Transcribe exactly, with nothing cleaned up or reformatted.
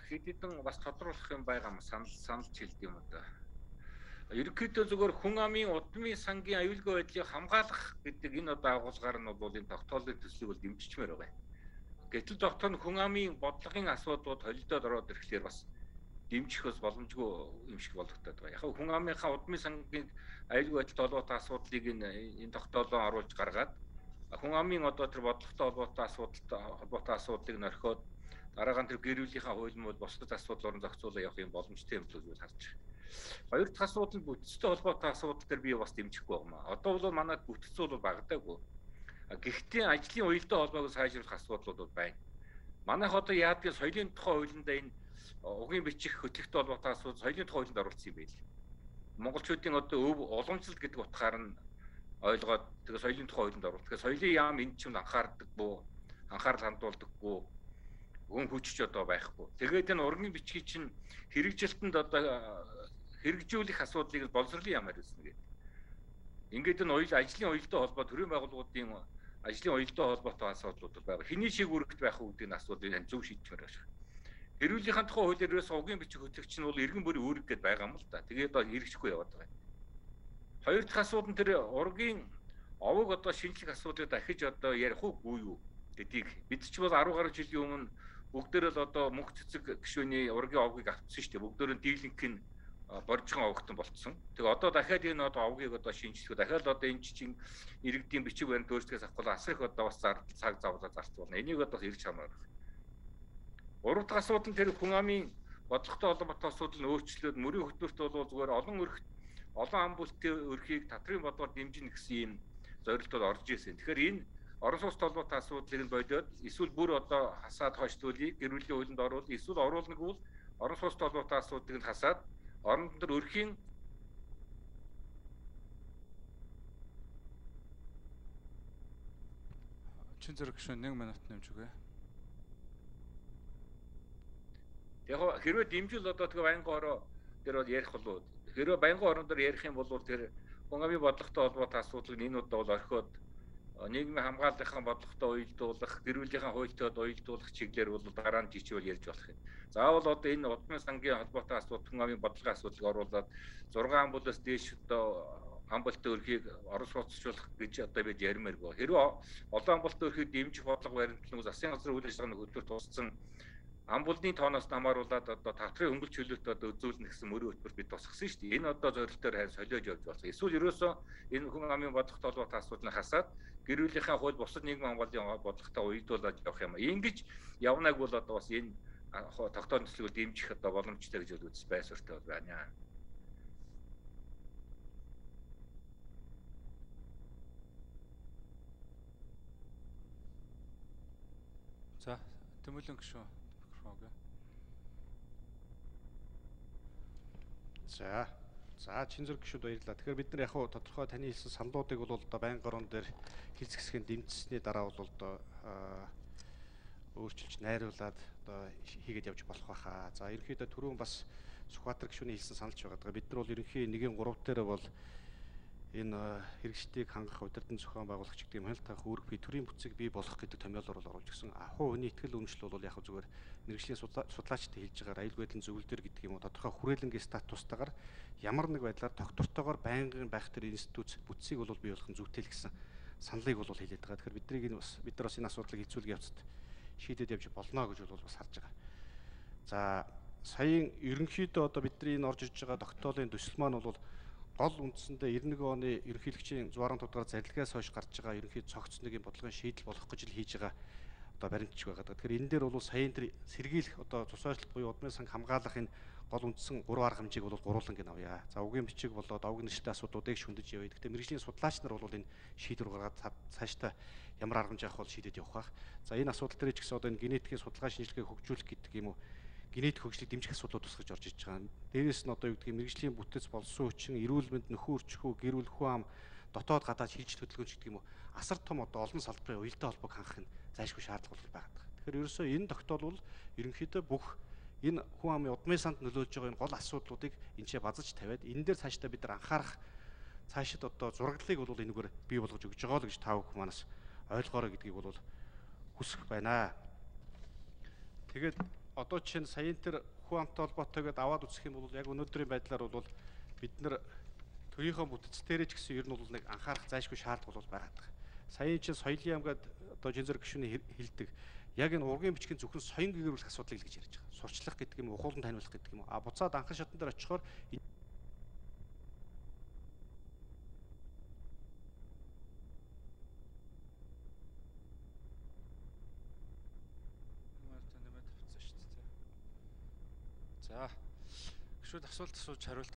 хэд хэдэн бас тодруулах юм байгаа юм санал саналж хэлдэг юм да. Ерөнхийдөө зөвхөн хүн амын удмын сангийн аюулгүй байдлыг хамгаалах гэдэг энэ одоо агуулгаар нь бол энэ тогтоолын төслийг бол дэмжичмээр байгаа. Гэтэл тогтоон хүн амын бодлогын асуудлууд холилдоод ороод ирэхлээр бас дэмжих бас боломжгүй юм шиг болгогдоод байгаа. Яг хүн амынхаа удмын сангийн аюулгүй байдалтай холбоотой асуудлыг энэ энэ тогтоолоо оруулж гаргаад хүн амын одоо тэр бодлоготой холбоотой асуудалтай холбоотой асуудлыг нөрхөөд дараагаар тэр гэр бүлийнхаа хуулимууд бусдад асуудлаар нь зохицуулах явах юм боломжтой юм л гэж харж байна. Хоёр дахь асуудал нь бүтцтэй холбоотой асуудал дээр би бас дэмжихгүй байна. Одоо бол манайд бүтцтэй бол багадаагүй. Гэхдээ ажлын уялдаа холбоог сайжруулах асуудлууд байна. Манайх одоо яадгийн соёлын тухай хуулиндаа энэ угийн бичих хөтлөгтэй холбоотой асуудал соёлын тухай хуулинд оруулсан юм байл. Монголчуудын одоо өв уламжлалт гэдэг утгаар нь ойлгоод тэгээ соёлын тухай хуулинд оруулах. Тэгэхээр соёлын яам энд ч анхаардаг буу, анхаарал хандуулдаггүй, өн хүчч одоо байхгүй. Тэгээд энэ ургийн бичгийн чинь хэрэгжилтэнд одоо хэрэгжүүлэх асуудлыг боловсролын яамаар үүснэ гэдэг. Ингээд энэ уял ажлын уялдаа холбоо төрийн байгууллагуудын ажлын уялдаа холбоотой асуудлууд байгаа. Хэний шиг үүрэгт байх үү гэдэг нь асуудлыг хэн зөв шийдмээр байна. Эрүүлгийнхаа тухай хуулиар ерөөс угийн бичих хөтлөгч нь бол иргэн бүрийн үүрэг гэдээ байгаа юм л да. Тэгээд одоо хэрэгжихгүй яваад байгаа. Хоёр дахь асуудал нь тэр ургийн овог одоо шинжлэх асуудлыг дахиж одоо ярих уугүй юу гэдгийг бид ч бол арван гаруй жилийн өмнө бүгдээрээ л одоо мөнх цэцэг гишүүний ургийн овгийг авчихсан шүү дээ. Бүгдөө нь дийлэнх нь боржхон овогтон болцсон. Тэгээ одоо дахиад энэ одоо овгийг одоо шинжлэх дахиад одоо энэ чинь иргэдийн бичиг баримт өөрсдөөс авахгүй асар их одоо бас цаг завлаа зарцуулна. Энийг одоо хэрэгж хамаар байна. Гурав дахь асуудал нь тэр хүн амын бодлоготой холбоотой асуудал нь өөрчлөлт мөрийн хөтөлбөрт бол зүгээр олон өрх олон ам бүлтийн өрхийг татрын бодлоор дэмжинэ гэсэн ийм зорилтод орж ирсэн. Тэгэхээр энэ орон сууц толгойтой асуудлыг нь бодиод эсвэл бүр одоо хасаад хойшлуулъя, гэр бүлийн хуулинд оруулах, эсвэл оруулнаг бол орон сууц толгойтой асуудлыг нь хасаад орон дотор өрхийн чин зэрэг гişүн нэг минут нэмж өгье. Яг хэрвээ дэмжил одоо тэгээ байнгын ороо дээр бол ярих болов. Хэрвээ байнгын орон дээр ярих юм бол тэр хүн амын бодлоготой холбоотой асуудлыг энэ удаа бол орхиод нийгмийн хамгааллынхаа бодлоготой уялдуулах, гэр бүлийнхаа хуультай уялдуулах чиглэлээр бол дараа нь жичвэл ярьж болох юм. Заавал одоо энэ удмын сангийн холбоотой асуудал хүн амын бодлогын асуудлыг оруулаад зургаан ам бүлээс дээш одоо ам бүлтийн өрхийг орон сууцчлуулах гэж одоо бид ярмааргүй. Хэрвээ олон ам бүлтийн өрхийг дэмжих бодлого баримтлан засгийн газрын үйл ажиллагааны хөтөлбөр туссан ам бүлний тооноос намааруулаад одоо татрын хөнгөлч хөлөөтэй одоо үзүүлнэ гэсэн мөрийн хөтөлбөр бид тусгасан шүү дээ. Энэ одоо зорилтоор харин солиож явж болох. Эсвэл ерөөсөө энэ хүн амын бодлоготой холбоотой асуудлыг хасаад гэр бүлийнхаа хууль бусад нийгмийн хамгааллын бодлоготой уялдуулаад явах юм. Ингэж явнаг бол одоо бас энэ тогтоон төслийг дэмжих одоо боломжтой гэж үзэж байсартай байна. За, Тэмүүлэн гişүн. За. За чин зэрэг гişүүд баярлалаа. Тэгэхээр бид нар яг хуу тодорхой таны хэлсэн саналуудыг бол одоо байнгын орон дээр хэлцгэсгийн дэмжсэний дараа бол одоо өөрчилж найруулад одоо хийгээд явж болох байхаа. За ерөнхийдөө түрүүн бас Сүхбаатар гişүний хэлсэн саналч байгаа. Бид нар бол ерөнхий нэгэн гурав дээр бол энэ хэрэгжлийг хангах удирдан зохион байгуулагч гэдэг юм хэл таах үүрэг бие төрийн бүтцийг бий болгох гэдэг томьёолоор бол оруулж гисэн. Ахуй хүний итгэл үнэмшил бол яг зүгээр мэргэжлийн судлаачтай хэлж байгаа аюулгүй байдлын зөвлөлдөр гэдэг юм уу тодорхой хүрээлэнгийн статустайгаар ямар нэг байдлаар доктортойгоор байнгын байх тэр институт бүтцийг бол бий болгох нь зүйтэй л гэсэн саналыг бол хэлээд байгаа. Тэгэхээр биднийг энэ бас бид нар бас энэ асуудлыг хэцүүлэх явцад шийдэд явж болно гэж бол бас харж байгаа. За саяын ерөнхийдөө одоо бидний энэ орж иж байгаа тогтоолын төсөл маань бол гол үндсэндээ девяносто нэг оны ерөнхийлөгчийн зургаан тодгаар зарилгаас хойш гарч байгаа ерөнхий цогц нэгийн бодлогын шийдэл болох гэж л хийж байгаа одоо баримтч байгаа. Тэгэхээр энэ дээр бол саяын тэр сэргийлэх одоо цус ойролт буюу удмын санг хамгаалах энэ гол үндсэн гурван арга хэмжээг бол гуруулан гин авъя. За угийн бичиг болоод овг нэршилтэй асуудлуудыг шүндэж явъя. Гэхдээ мэргэжлийн судлаач нар бол энэ шийдвэр гаргаад цаашдаа ямар арга хэмжээ авах бол шийдэд явах байх. За энэ асуудал дээр ч гэсэн одоо энэ генетикийн судалгаа шинжилгээг хөгжүүлэх гэдэг юм уу генетик хөгжлийг дэмжих асуудлууд тусгаж орж иж байгаа. Дээрээс нь одоо юу гэдгийг мэргэжлийн бүтэц болсон хүчин, эрүүл мэнд, нөхөн өрчхүү, гэр бүл хүн ам, дотоод гадаад шилжилт хөдөлгөөнч гэдэг юм уу асар том одоо олон салбарын уялдаа холбоог хангах нь зайлшгүй шаардлага бол байгаа. Тэгэхээр ерөөсөө энэ тогтоол бол ерөнхийдөө бүх энэ хүн амын удмын санд нөлөөлж байгаа энэ гол асуудлуудыг энэ ч базаж тавиад энэ дээр цаашдаа бид нар анхаарах цаашид одоо зураглалыг бол энэгээр бий болгож өгж байгаа л гэж та бүхэн манаас ойлгоорой гэдгийг бол хүсэх байна. Тэгээд одоо чинь саяын тэр хүн амтай холбоотойгоо аваад үзэх юм бол яг өнөөдрийн байдлаар бол бид нар төрийнхөө бүтцээрээ ч гэсэн ер нь бол нэг анхаарах зайлшгүй шаардлага бол байгаад байгаа. Саяын чинь соёлын яамгаад одоо Жинзөр гишүүний хэлдэг. Яг энэ ургийн бичгийн зөвхөн соён гэгэрүүлэх асуудлыг л гэж ярьж байгаа. Сурчлах гэдэг юм уу, ухуулан таниулах гэдэг юм уу. А буцаад анхан шатан дээр очихоор нэмээд авцсан шүү дээ. За. Гişүүд асуулт асууж хариулт